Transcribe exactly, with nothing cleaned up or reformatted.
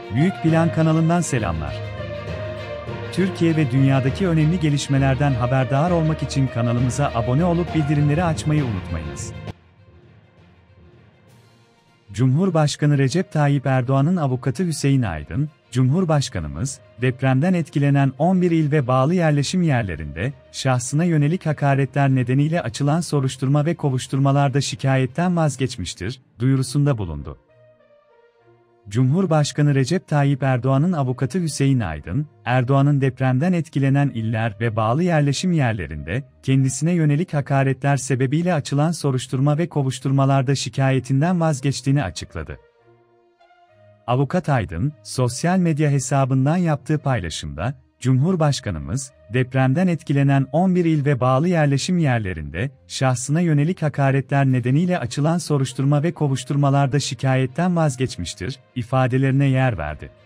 Büyük Plan kanalından selamlar. Türkiye ve dünyadaki önemli gelişmelerden haberdar olmak için kanalımıza abone olup bildirimleri açmayı unutmayınız. Cumhurbaşkanı Recep Tayyip Erdoğan'ın avukatı Hüseyin Aydın, Cumhurbaşkanımız, depremden etkilenen on bir il ve bağlı yerleşim yerlerinde, şahsına yönelik hakaretler nedeniyle açılan soruşturma ve kovuşturmalarda şikayetten vazgeçmiştir, duyurusunda bulundu. Cumhurbaşkanı Recep Tayyip Erdoğan'ın avukatı Hüseyin Aydın, Erdoğan'ın depremden etkilenen iller ve bağlı yerleşim yerlerinde, kendisine yönelik hakaretler sebebiyle açılan soruşturma ve kovuşturmalarda şikayetinden vazgeçtiğini açıkladı. Avukat Aydın, sosyal medya hesabından yaptığı paylaşımda, Cumhurbaşkanımız, depremden etkilenen on bir il ve bağlı yerleşim yerlerinde, şahsına yönelik hakaretler nedeniyle açılan soruşturma ve kovuşturmalarda şikayetten vazgeçmiştir, ifadelerine yer verdi.